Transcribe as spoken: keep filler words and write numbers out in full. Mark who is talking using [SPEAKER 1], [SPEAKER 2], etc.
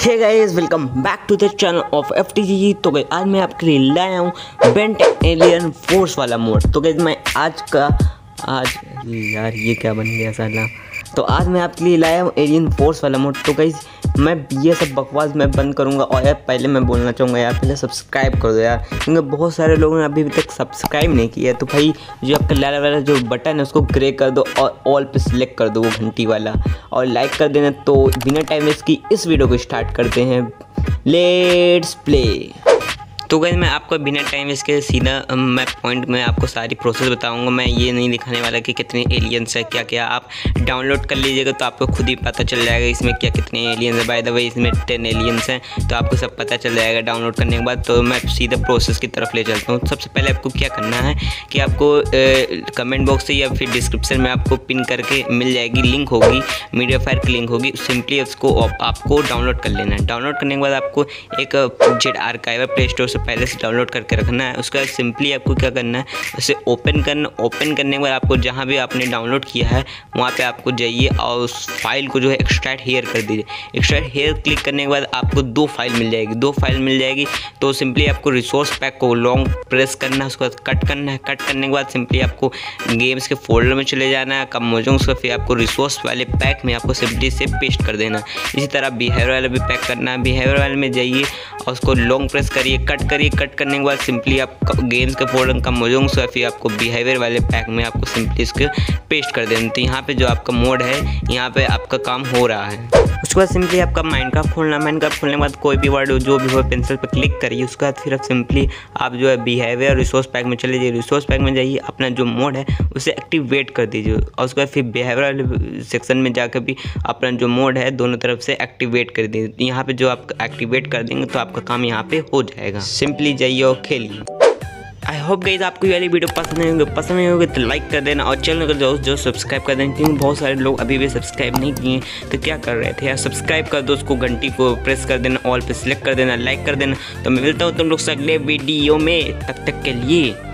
[SPEAKER 1] Hey guys, welcome back to the channel of F T G. तो guys आज मैं आपके लिए लाया हूँ बेंट एलियन फोर्स वाला मोड। तो गाइस मैं आज का आज यार ये क्या बन गया साला। तो आज मैं आपके लिए लाया हूँ एलियन फोर्स वाला मोड। तो गाइस मैं ये सब बकवास मैं बंद करूँगा और यार पहले मैं बोलना चाहूँगा यार पहले सब्सक्राइब कर दो यार, क्योंकि बहुत सारे लोगों ने अभी तक सब्सक्राइब नहीं किया है। तो भाई जो आपका लाल वाला जो बटन है उसको ग्रे कर दो और ऑल पे सिलेक्ट कर दो वो घंटी वाला, और लाइक कर देना। तो बिना टाइम वेस्ट की इस वीडियो को स्टार्ट करते हैं, लेट्स प्ले। तो गाइस मैं आपको बिना टाइम इसके सीधा मैं पॉइंट में आपको सारी प्रोसेस बताऊंगा। मैं ये नहीं दिखाने वाला कि कितने एलियंस है क्या क्या। आप डाउनलोड कर लीजिएगा तो आपको खुद ही पता चल जाएगा इसमें क्या कितने एलियंस है। बाय द वे इसमें टेन एलियंस हैं, तो आपको सब पता चल जाएगा डाउनलोड करने के बाद। तो मैं सीधा प्रोसेस की तरफ ले चलता हूँ। सबसे पहले आपको क्या करना है कि आपको कमेंट बॉक्स से या फिर डिस्क्रिप्शन में आपको पिन करके मिल जाएगी, लिंक होगी, मीडिया फायर की लिंक होगी। सिंपली उसको आपको डाउनलोड कर लेना है। डाउनलोड करने के बाद आपको एक जेड आर्काइवर प्ले स्टोर से पहले से डाउनलोड करके रखना है। उसके बाद सिंपली आपको क्या करना है, उसे ओपन करना। ओपन करने के बाद आपको जहाँ भी आपने डाउनलोड किया है वहाँ पे आपको जाइए और उस फाइल को जो है एक्सट्रैक्ट हेयर कर दीजिए। एक्सट्रैक्ट हेयर क्लिक करने के बाद आपको दो फाइल मिल जाएगी दो फाइल मिल जाएगी तो सिंपली आपको रिसोर्स पैक को लॉन्ग प्रेस करना है, उसके बाद कट करना है। कट करने के बाद सिंपली आपको गेम्स के फोल्डर में चले जाना है, कम हो जाऊँ उसका, फिर आपको रिसोर्स वाले पैक में आपको सिंपली से पेस्ट कर देना। इसी तरह बिहेवियर वाला भी पैक करना है। बिहेवियर वाले में जाइए और उसको लॉन्ग प्रेस करिए, कट करिए। कट करने के बाद सिंपली आप गेम्स के फोल्डर कम हो जाऊँगा उसका, फिर आपको बिहेवियर वाले पैक में आपको सिंपली इसके पेस्ट कर देना। तो यहाँ पे जो आपका मोड है यहाँ पे आपका काम हो रहा है। उसके बाद सिंपली आपका माइनक्राफ्ट खोलना। माइनक्राफ्ट खोलने के बाद कोई भी वर्ड जो भी हो पेंसिल पर क्लिक करिए। उसके बाद फिर आप सिंपली आप जो है बिहेवियर रिसोर्स पैक में चले जाइए। रिसोर्स पैक में जाइए, अपना जो मोड है उसे एक्टिवेट कर दीजिए और उसके बाद फिर बिहेवियर वाले सेक्शन में जाकर भी अपना जो मोड है दोनों तरफ से एक्टिवेट कर दीजिए। यहाँ पे जो आप एक्टिवेट कर देंगे तो आपका काम यहाँ पे हो जाएगा। सिंपली जाइए और खेलिए। आई होप गाइस आपको ये वाली वीडियो पसंद नहीं होगी पसंद नहीं होगी तो लाइक कर देना और चैनल को जो जो सब्सक्राइब कर देना, क्योंकि बहुत सारे लोग अभी भी सब्सक्राइब नहीं किए तो क्या कर रहे थे यार। सब्सक्राइब कर दो, उसको घंटी को प्रेस कर देना, ऑल पे सिलेक्ट कर देना, लाइक कर देना। तो मैं मिलता हूँ तुम लोग से अगले वीडियो में, तब तक के लिए